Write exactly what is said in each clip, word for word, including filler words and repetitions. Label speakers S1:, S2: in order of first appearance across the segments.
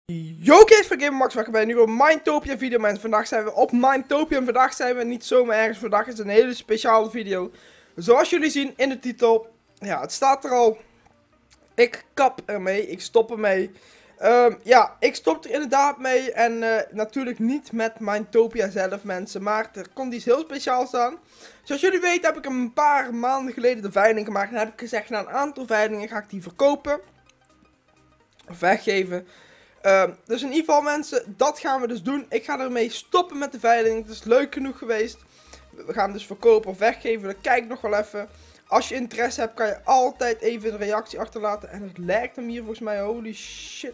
S1: Yo kids van GamerMax, welkom bij een nieuwe Mindtopia video mensen. Vandaag zijn we op Mindtopia en vandaag zijn we niet zomaar ergens. Vandaag is een hele speciale video. Zoals jullie zien in de titel, ja het staat er al. Ik kap ermee, ik stop ermee. Um, ja, ik stop er inderdaad mee en uh, natuurlijk niet met Mindtopia zelf mensen, maar er komt iets heel speciaals aan. Zoals jullie weten heb ik een paar maanden geleden de veiling gemaakt en heb ik gezegd na een aantal veilingen ga ik die verkopen. Of weggeven. Uh, dus in ieder geval mensen, dat gaan we dus doen. Ik ga ermee stoppen met de veiling. Het is leuk genoeg geweest. We gaan hem dus verkopen of weggeven. Dan kijk ik nog wel even. Als je interesse hebt kan je altijd even een reactie achterlaten. En het lijkt hem hier volgens mij. Holy shit.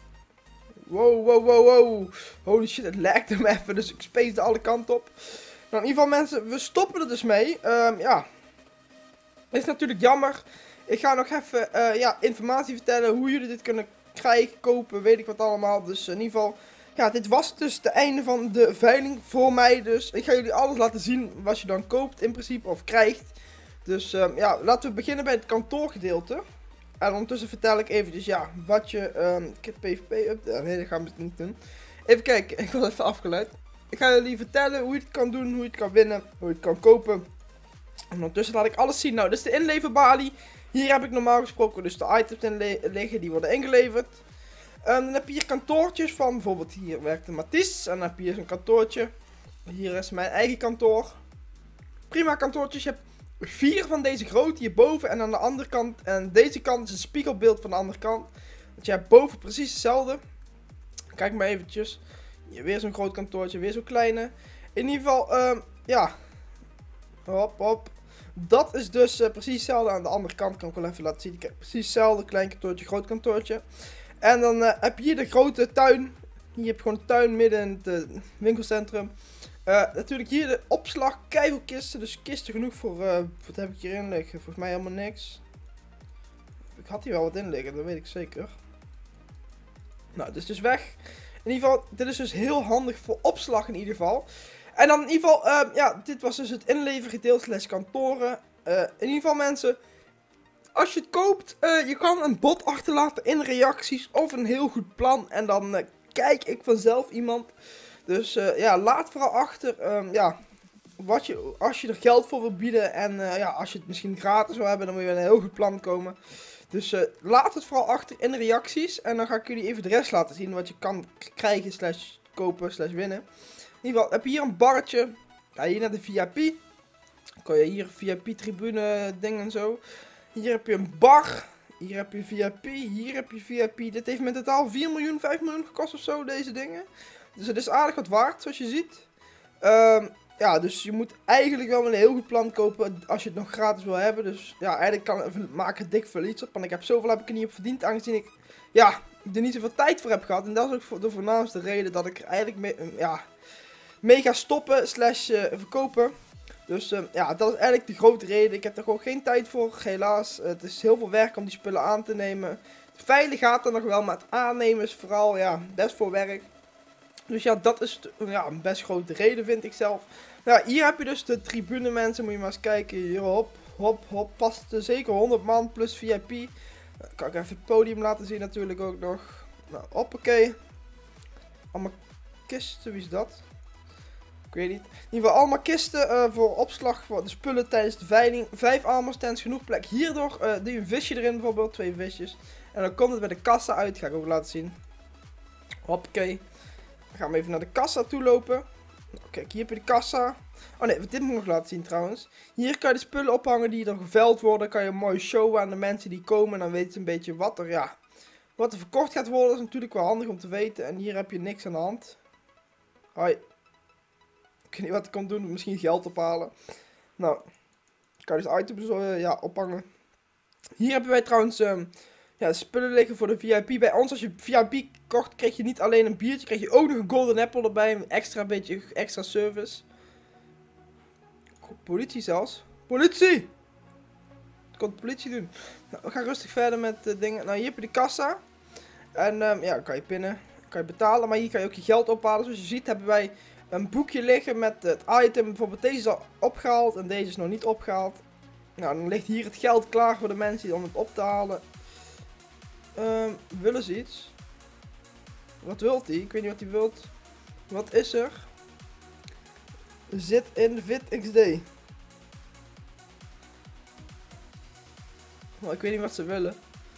S1: Wow, wow, wow, wow. Holy shit, het lijkt hem even. Dus ik space de alle kanten op. Nou in ieder geval mensen, we stoppen er dus mee. Um, ja. Is natuurlijk jammer. Ik ga nog even uh, ja, informatie vertellen hoe jullie dit kunnen krijgen, kopen, weet ik wat allemaal. Dus in ieder geval, ja, dit was dus het einde van de veiling voor mij. Dus ik ga jullie alles laten zien wat je dan koopt in principe, of krijgt. Dus um, ja, laten we beginnen bij het kantoorgedeelte. En ondertussen vertel ik eventjes, ja, wat je, um, ik heb PvP up, nee dat gaan we niet doen. Even kijken, ik was even afgeleid. Ik ga jullie vertellen hoe je het kan doen, hoe je het kan winnen, hoe je het kan kopen. En ondertussen laat ik alles zien. Nou, dit is de inleverbalie. Hier heb ik normaal gesproken dus de items in liggen, die worden ingeleverd. Um, dan heb je hier kantoortjes van, bijvoorbeeld hier werkt de Matisse. En dan heb je hier zo'n kantoortje. Hier is mijn eigen kantoor. Prima kantoortjes. Je hebt vier van deze grote hierboven en aan de andere kant. En deze kant is een spiegelbeeld van de andere kant. Want je hebt boven precies hetzelfde. Kijk maar eventjes. Hier weer zo'n groot kantoortje, weer zo'n kleine. In ieder geval, um, ja. Hop, hop. Dat is dus uh, precies hetzelfde aan de andere kant. Kan ik wel even laten zien. Kijk, precies hetzelfde. Klein kantoortje, groot kantoortje. En dan uh, heb je hier de grote tuin. Hier heb je gewoon een tuin midden in het uh, winkelcentrum. Uh, natuurlijk hier de opslag. Keivelkisten. Dus kisten genoeg voor... Uh, wat heb ik hierin liggen? Volgens mij helemaal niks. Ik had hier wel wat in liggen. Dat weet ik zeker. Nou, dit is dus weg. In ieder geval, dit is dus heel handig voor opslag in ieder geval. En dan in ieder geval, uh, ja, dit was dus het inlevergedeelte slash kantoren. Uh, in ieder geval mensen, als je het koopt, uh, je kan een bod achterlaten in reacties of een heel goed plan. En dan uh, kijk ik vanzelf iemand. Dus uh, ja, laat vooral achter, um, ja, wat je, als je er geld voor wil bieden. En uh, ja, als je het misschien gratis wil hebben, dan moet je met een heel goed plan komen. Dus uh, laat het vooral achter in de reacties. En dan ga ik jullie even de rest laten zien wat je kan krijgen slash kopen slash winnen. In ieder geval heb je hier een barretje. Ja, hier naar de V I P. Dan kan je hier V I P tribune dingen en zo. Hier heb je een bar. Hier heb je V I P. Hier heb je V I P. Dit heeft met totaal vier miljoen, vijf miljoen gekost of zo, deze dingen. Dus het is aardig wat waard, zoals je ziet. Um, ja, dus je moet eigenlijk wel een heel goed plan kopen als je het nog gratis wil hebben. Dus ja, eigenlijk kan, maak er dik veel iets op. Want ik heb zoveel heb ik er niet op verdiend, aangezien ik ja, er niet zoveel tijd voor heb gehad. En dat is ook de voornaamste reden dat ik er eigenlijk mee, ja, mee ga stoppen slash uh, verkopen. Dus uh, ja, dat is eigenlijk de grote reden. Ik heb er gewoon geen tijd voor, helaas. Uh, het is heel veel werk om die spullen aan te nemen. Veilig gaat er nog wel, maar het aannemen is vooral ja, best voor werk. Dus ja, dat is ja, een best grote reden vind ik zelf. Nou, hier heb je dus de tribune mensen, moet je maar eens kijken. Hier, hop, hop, hop, past zeker honderd man plus V I P. Dan kan ik even het podium laten zien natuurlijk ook nog. Nou, hoppakee. Allemaal kisten, wie is dat? Ik weet niet. In ieder geval allemaal kisten uh, voor opslag voor de spullen tijdens de veiling. Vijf armor stands, genoeg plek. Hierdoor uh, doe je een visje erin bijvoorbeeld, twee visjes. En dan komt het bij de kassa uit, ga ik ook laten zien. Hoppakee. Dan gaan we even naar de kassa toe lopen. Nou, kijk, hier heb je de kassa. Oh nee, dit moet ik nog laten zien trouwens. Hier kan je de spullen ophangen die er geveild worden. Kan je een mooi showen aan de mensen die komen. Dan weten ze een beetje wat er, ja, wat er verkocht gaat worden. Dat is natuurlijk wel handig om te weten. En hier heb je niks aan de hand. Hoi. Ik weet niet wat ik kan doen. Misschien geld ophalen. Nou, kan je dus items uh, ja, ophangen. Hier hebben wij trouwens um, ja, spullen liggen voor de V I P. Bij ons, als je V I P kocht, kreeg je niet alleen een biertje. Kreeg je ook nog een golden apple erbij. Een extra beetje extra service. Politie zelfs. Politie! Wat kan de politie doen? Nou, we gaan rustig verder met uh, dingen. Nou, hier heb je de kassa. En um, ja, kan je pinnen. Kan je betalen. Maar hier kan je ook je geld ophalen. Zoals je ziet hebben wij een boekje liggen met het item. Bijvoorbeeld deze is al opgehaald en deze is nog niet opgehaald. Nou, dan ligt hier het geld klaar voor de mensen om het op te halen. Um, willen ze iets? Wat wilt hij? Ik weet niet wat hij wilt. Wat is er? Zit in VidXD. Nou, ik weet niet wat ze willen.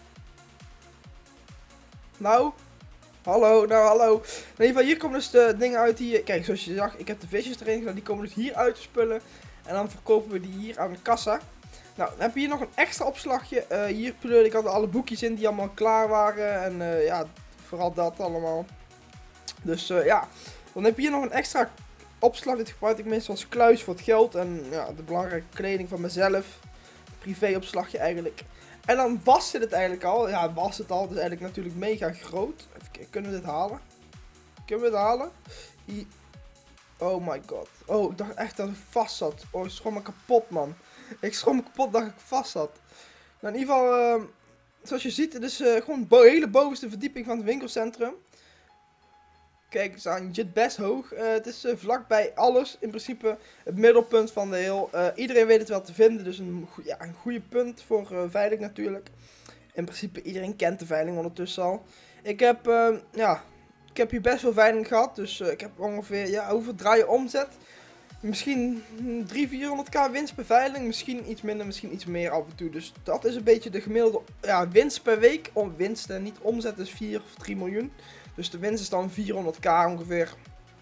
S1: Nou. Hallo, nou hallo. In ieder geval, hier komen dus de dingen uit die... Kijk, zoals je zag, ik heb de visjes erin gedaan. Die komen dus hier uit te spullen. En dan verkopen we die hier aan de kassa. Nou, dan heb je hier nog een extra opslagje. Uh, hier pleurde ik altijd alle boekjes in die allemaal klaar waren. En uh, ja, vooral dat allemaal. Dus uh, ja, dan heb je hier nog een extra opslag. Dit gebruik ik meestal als kluis voor het geld. En ja, de belangrijke kleding van mezelf. Privé opslagje eigenlijk. En dan was het eigenlijk al. Ja, was het al. Dus eigenlijk natuurlijk mega groot. Even kijken, kunnen we dit halen? Kunnen we het halen? Hier. Oh my god. Oh, ik dacht echt dat ik vast zat. Oh, ik schrok me kapot, man. Ik schrok me kapot dat ik vast zat. Nou, in ieder geval, uh, zoals je ziet, het is uh, gewoon de hele bovenste verdieping van het winkelcentrum. Kijk eens aan, je zit best hoog. Uh, het is uh, vlakbij alles. In principe het middelpunt van de heel. Uh, iedereen weet het wel te vinden. Dus een, ja, een goede punt voor uh, veiling natuurlijk. In principe iedereen kent de veiling ondertussen al. Ik heb, uh, ja, ik heb hier best veel veiling gehad. Dus uh, ik heb ongeveer, ja, hoeveel draai je omzet? Misschien driehonderd, vierhonderd k winst per veiling. Misschien iets minder, misschien iets meer af en toe. Dus dat is een beetje de gemiddelde ja, winst per week. Om winst en niet omzet is vier of drie miljoen. Dus de winst is dan vierhonderd k ongeveer.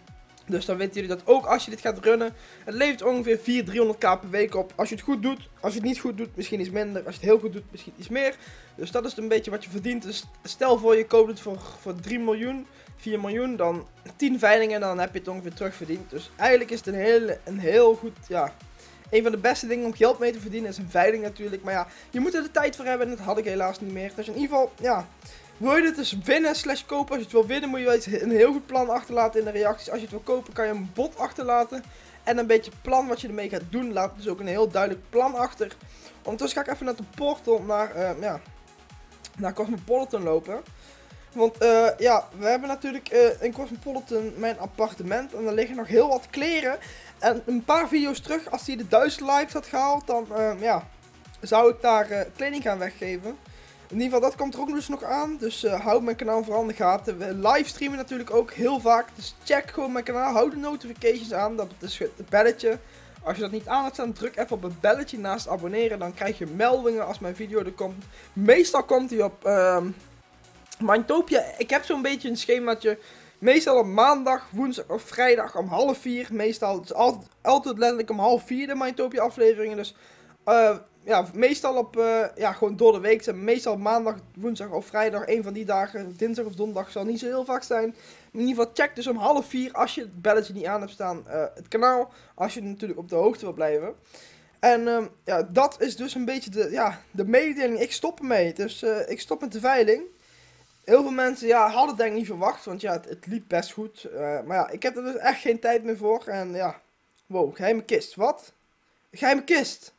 S1: Dus dan weten jullie dat ook als je dit gaat runnen. Het levert ongeveer vierhonderd, driehonderd k per week op. Als je het goed doet. Als je het niet goed doet, misschien iets minder. Als je het heel goed doet, misschien iets meer. Dus dat is een beetje wat je verdient. Dus stel voor je koopt het voor, voor drie miljoen, vier miljoen. Dan tien veilingen en dan heb je het ongeveer terugverdiend. Dus eigenlijk is het een heel, een heel goed, ja... Een van de beste dingen om geld mee te verdienen is een veiling natuurlijk. Maar ja, je moet er de tijd voor hebben en dat had ik helaas niet meer. Dus in ieder geval, ja... Wil je dit dus winnen slash kopen? Als je het wil winnen moet je een heel goed plan achterlaten in de reacties. Als je het wil kopen kan je een bot achterlaten. En een beetje plan wat je ermee gaat doen. Laat dus ook een heel duidelijk plan achter. Ondertussen ga ik even naar de portal naar, uh, ja, naar Cosmopolitan lopen. Want uh, ja, we hebben natuurlijk uh, in Cosmopolitan mijn appartement. En er liggen nog heel wat kleren. En een paar video's terug, als die de duizend likes had gehaald, dan uh, ja, zou ik daar uh, kleding gaan weggeven. In ieder geval, dat komt er ook dus nog aan. Dus uh, houd mijn kanaal vooral in de gaten. We livestreamen natuurlijk ook heel vaak. Dus check gewoon mijn kanaal. Houd de notifications aan. Dat is het belletje. Als je dat niet aan hebt staan, druk even op het belletje naast abonneren. Dan krijg je meldingen als mijn video er komt. Meestal komt hij op uh, Mindtopia. Ik heb zo'n beetje een schemaatje. Meestal op maandag, woensdag of vrijdag om half vier. Meestal, het is altijd, altijd letterlijk om half vier de Mindtopia afleveringen. Dus... Uh, Ja, meestal op, uh, ja, gewoon door de week. Meestal maandag, woensdag of vrijdag, een van die dagen. Dinsdag of donderdag zal niet zo heel vaak zijn. In ieder geval check dus om half vier, als je het belletje niet aan hebt staan, uh, het kanaal. Als je natuurlijk op de hoogte wil blijven. En uh, ja, dat is dus een beetje de, ja, de mededeling. Ik stop ermee. Dus uh, ik stop met de veiling. Heel veel mensen ja, hadden het denk ik niet verwacht, want ja, het, het liep best goed. Uh, maar ja, ik heb er dus echt geen tijd meer voor. En ja, wow, geheime kist. Wat? Geheime kist?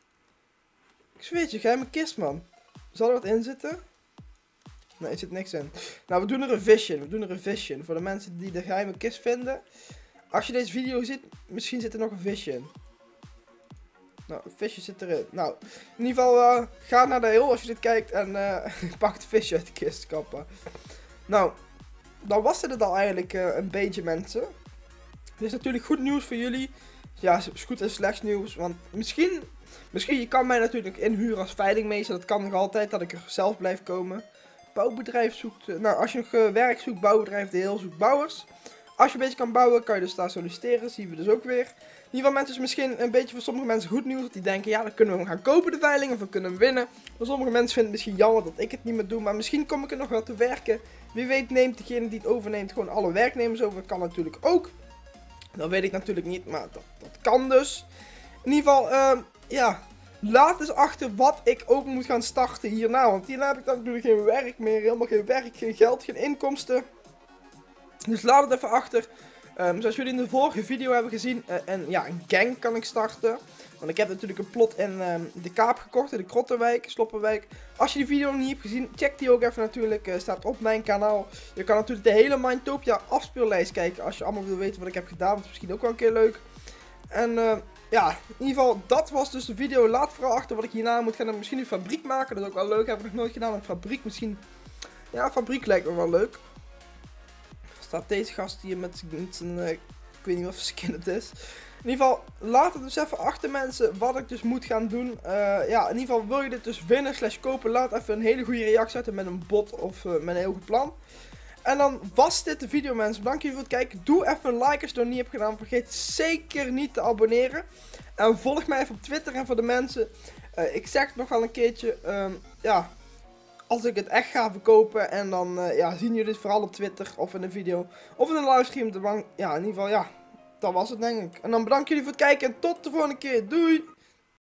S1: Ik zweer het je, geheime kist, man. Zal er wat in zitten? Nee, er zit niks in. Nou, we doen een revision. We doen een revision. Voor de mensen die de geheime kist vinden. Als je deze video ziet, misschien zit er nog een visje. Nou, een visje zit erin. Nou, in ieder geval, uh, ga naar de heel als je dit kijkt. En uh, pak het visje uit de kist, kappen. Nou, dan was dit het al eigenlijk uh, een beetje, mensen. Dit is natuurlijk goed nieuws voor jullie. Ja, het is goed en slecht nieuws. Want misschien... Misschien, je kan mij natuurlijk inhuren als veilingmeester. Dat kan nog altijd, dat ik er zelf blijf komen. Bouwbedrijf zoekt... Uh, nou, als je nog uh, werk zoekt, bouwbedrijf de heel zoekt bouwers. Als je een beetje kan bouwen, kan je dus daar solliciteren. Dat zien we dus ook weer. In ieder geval, mensen, is misschien een beetje voor sommige mensen goed nieuws. Dat die denken, ja, dan kunnen we hem gaan kopen, de veiling. Of we kunnen hem winnen. Voor sommige mensen vinden het misschien jammer dat ik het niet meer doe. Maar misschien kom ik er nog wel te werken. Wie weet neemt degene die het overneemt gewoon alle werknemers over. Dat kan natuurlijk ook. Dat weet ik natuurlijk niet, maar dat, dat kan dus. In ieder geval, uh, ja... Laat eens achter wat ik ook moet gaan starten hierna. Want hierna heb ik dan natuurlijk geen werk meer. Helemaal geen werk, geen geld, geen inkomsten. Dus laat het even achter. Um, zoals jullie in de vorige video hebben gezien. Uh, en ja, een gang kan ik starten. Want ik heb natuurlijk een plot in um, de Kaap gekocht. In de Krottenwijk, Sloppenwijk. Als je die video nog niet hebt gezien, check die ook even natuurlijk. Uh, staat op mijn kanaal. Je kan natuurlijk de hele Mindtopia afspeellijst kijken. Als je allemaal wil weten wat ik heb gedaan. Dat is misschien ook wel een keer leuk. En... Uh, Ja, in ieder geval, dat was dus de video. Laat vooral achter wat ik hierna moet gaan. Misschien een fabriek maken, dat is ook wel leuk. Heb ik nog nooit gedaan, een fabriek misschien. Ja, een fabriek lijkt me wel leuk. staat deze gast hier met zijn, uh, ik weet niet wat voor skin het is. In ieder geval, laat het dus even achter mensen wat ik dus moet gaan doen. Uh, ja, in ieder geval wil je dit dus winnen slash kopen, laat even een hele goede reactie zetten met een bot of uh, met een heel goed plan. En dan was dit de video, mensen. Bedankt jullie voor het kijken. Doe even een like als je het nog niet hebt gedaan. Vergeet zeker niet te abonneren. En volg mij even op Twitter. En voor de mensen, uh, ik zeg het nog wel een keertje. Um, ja, als ik het echt ga verkopen. En dan uh, ja, zien jullie het vooral op Twitter of in een video. Of in een livestream op de bank. Ja, in ieder geval, ja. Dat was het, denk ik. En dan bedankt jullie voor het kijken. En tot de volgende keer. Doei!